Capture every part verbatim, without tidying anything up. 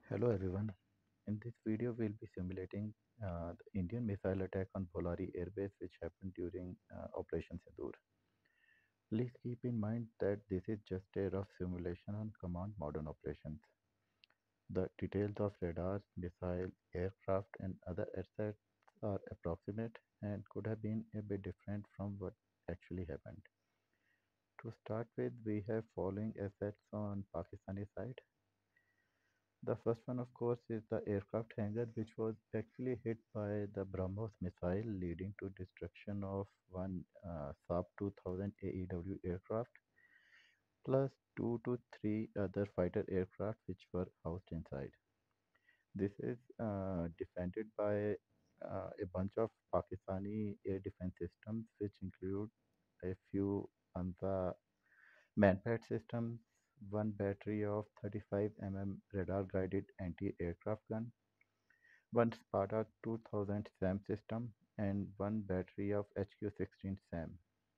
Hello everyone. In this video, we'll be simulating uh, the Indian missile attack on Bholari Airbase, which happened during uh, Operation Sindoor. Please keep in mind that this is just a rough simulation on command modern operations. The details of radars, missile, aircraft, and other assets are approximate and could have been a bit different from what actually happened. To start with, we have following assets on Pakistani side. The first one, of course, is the aircraft hangar, which was actually hit by the BrahMos missile, leading to destruction of one uh, Saab two thousand A E W aircraft, plus two to three other fighter aircraft which were housed inside. This is uh, defended by uh, a bunch of Pakistani air defense systems, which include a few Anza MANPADS systems, one battery of thirty-five millimeter radar guided anti aircraft gun, one Spada two thousand SAM system, and one battery of H Q sixteen SAM.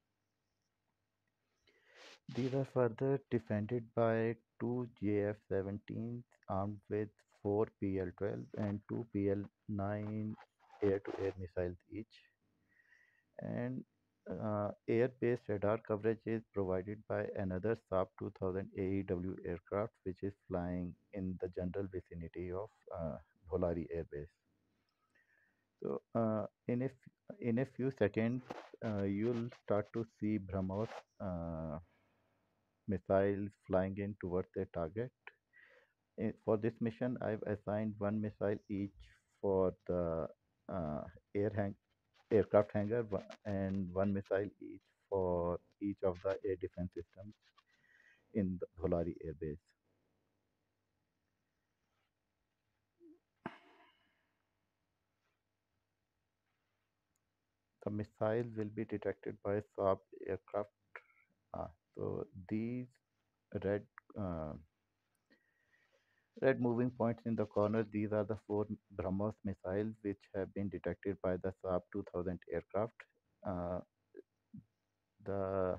These are further defended by two J F seventeens armed with four P L twelve and two P L nine air-to-air missiles each. And uh, air-based radar coverage is provided by another Saab two thousand A E W aircraft, which is flying in the general vicinity of uh, Bholari Airbase. So uh, in a f- in a few seconds, uh, you'll start to see BrahMos uh, missiles flying in towards their target. In, for this mission, I've assigned one missile each for the uh, air hang aircraft hangar wa- and one missile each for each of the air defense systems in the Bholari Air Base. The missile will be detected by Saab aircraft. Uh, so these red uh, red moving points in the corner, these are the four BrahMos missiles which have been detected by the Saab two thousand aircraft. Uh, the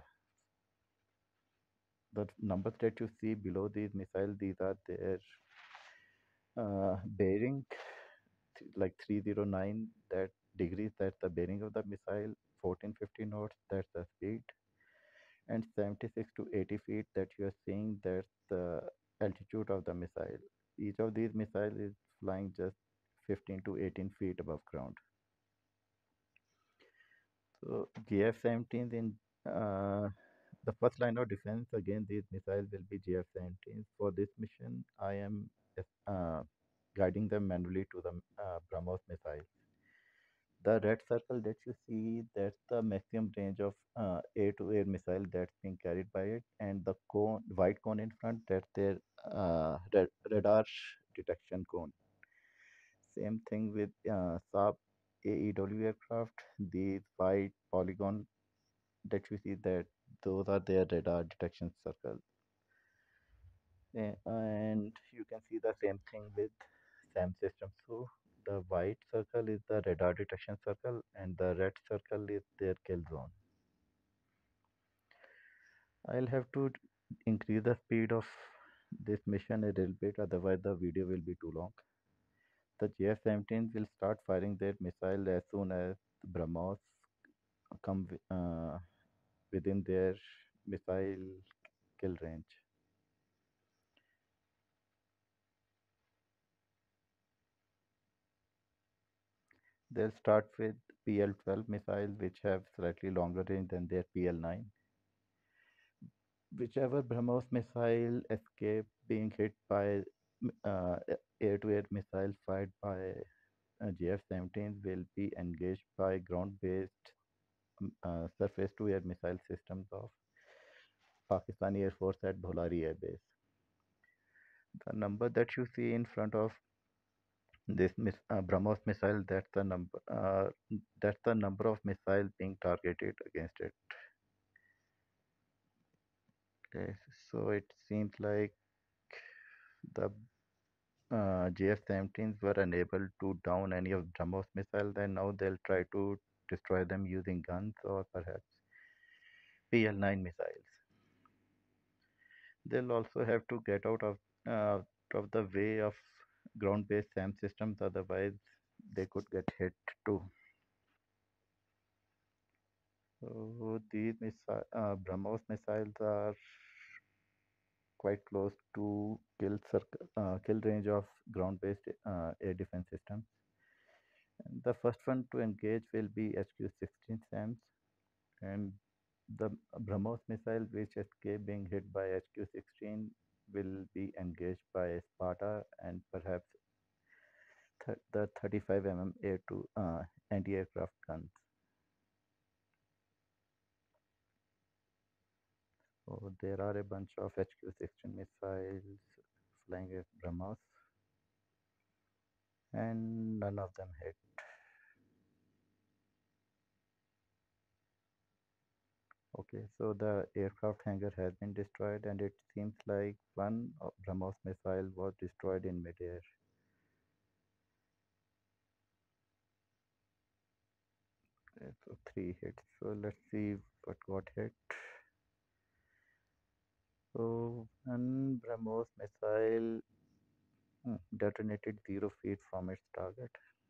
the numbers that you see below these missiles, these are their uh, bearing, th- like three oh nine that degrees, that's the bearing of the missile, fourteen fifty knots, that's the speed, and seventy-six to eighty feet that you are seeing, that's the altitude of the missile. Each of these missiles is flying just fifteen to eighteen feet above ground. So J F seventeen in uh, the first line of defense against these missiles will be J F seventeen. For this mission, I am uh, guiding them manually to the uh, BrahMos missile. The red circle that you see, that's the maximum range of uh, air-to-air missile that's being carried by it, and the cone, white cone in front, that's their uh, ra- radar detection cone. Same thing with uh, Saab A E W aircraft. These white polygon that you see, that those are their radar detection circles. Eh, and you can see the same thing with SAM system. So the white circle is the radar detection circle, and the red circle is their kill zone. I'll have to increase the speed of this mission a little bit, otherwise the video will be too long. The J F seventeen will start firing their missile as soon as the BrahMos come wi- uh, within their missile kill range. They'll start with P L twelve missiles, which have slightly longer range than their P L nine. Whichever BrahMos missile escape being hit by uh, air-to-air missile fired by uh, J F seventeen will be engaged by ground-based um, uh, surface-to-air missile systems of Pakistani Air Force at Bholari Air Base. The number that you see in front of this miss, uh, BrahMos missile, that's the number. Uh, that's the number of missiles being targeted against it. Okay, so it seems like the uh, J F seventeens were unable to down any of BrahMos missiles, and now they'll try to destroy them using guns or perhaps P L nine missiles. They'll also have to get out of uh, of the way of ground-based SAM systems, otherwise they could get hit too. So these missile, uh, BrahMos missiles are quite close to kill circle, uh, kill range of ground-based uh, air defense systems. And the first one to engage will be H Q sixteen SAMs, and the BrahMos missile, which escaped being hit by H Q sixteen, will be engaged by Spada and perhaps th- the thirty-five millimeter air to uh, anti-aircraft guns. So there are a bunch of H Q sixteen missiles flying at BrahMos, and none of them hit. Okay, so the aircraft hangar has been destroyed, and it seems like one of BrahMos missile was destroyed in midair. Okay, so three hits. So let's see what got hit. So one BrahMos missile hmm, detonated zero feet from its target.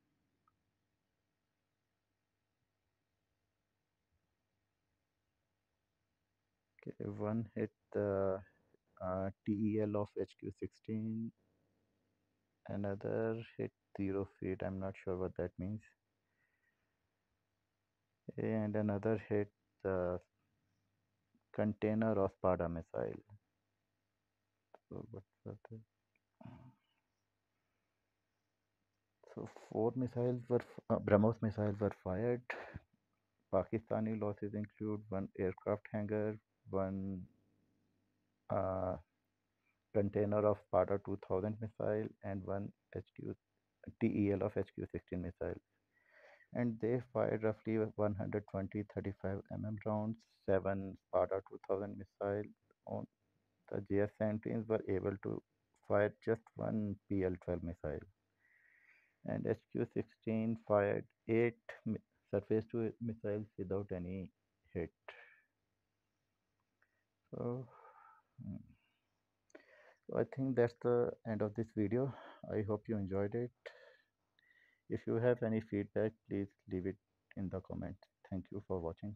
Okay, one hit the uh, T E L of H Q sixteen, another hit zero feet. I'm not sure what that means. And another hit the container of Spada missile. So what was the So four missiles were uh, BrahMos missiles were fired. Pakistani losses include one aircraft hangar, one uh, container of Spada two thousand missile, and one H Q T E L of H Q sixteen missile. And they fired roughly one hundred twenty thirty-five millimeter rounds, seven Spada two thousand missile. On the J F seventeens were able to fire just one P L twelve missile, and H Q sixteen fired eight surface to missiles without any hit. So, mm, so I think that's the end of this video. I hope you enjoyed it. If you have any feedback, please leave it in the comments. Thank you for watching.